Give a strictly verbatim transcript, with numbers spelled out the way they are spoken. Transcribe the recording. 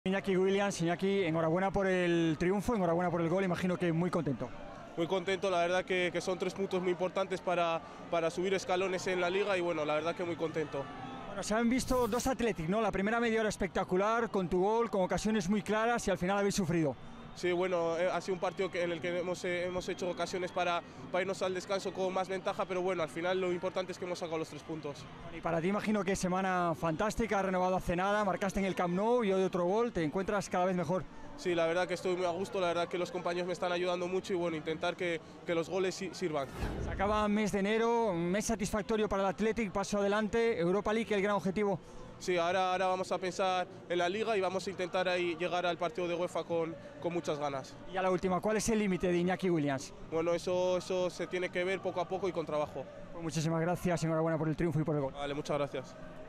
Iñaki Williams, Iñaki, enhorabuena por el triunfo, enhorabuena por el gol, imagino que muy contento. Muy contento, la verdad que, que son tres puntos muy importantes para, para subir escalones en la liga y bueno, la verdad que muy contento. Bueno, se han visto dos Athletic, ¿no? La primera media hora espectacular, con tu gol, con ocasiones muy claras y al final habéis sufrido. Sí, bueno, ha sido un partido que, en el que hemos, eh, hemos hecho ocasiones para, para irnos al descanso con más ventaja, pero bueno, al final lo importante es que hemos sacado los tres puntos. Bueno, y para ti imagino que semana fantástica, has renovado hace nada, marcaste en el Camp Nou y hoy otro gol, te encuentras cada vez mejor. Sí, la verdad que estoy muy a gusto, la verdad que los compañeros me están ayudando mucho y bueno, intentar que, que los goles sirvan. Se acaba mes de enero, un mes satisfactorio para el Athletic, paso adelante, Europa League, el gran objetivo. Sí, ahora, ahora vamos a pensar en la liga y vamos a intentar ahí llegar al partido de UEFA con, con muchas ganas. Y a la última, ¿cuál es el límite de Iñaki Williams? Bueno, eso, eso se tiene que ver poco a poco y con trabajo. Pues muchísimas gracias, enhorabuena por el triunfo y por el gol. Vale, muchas gracias.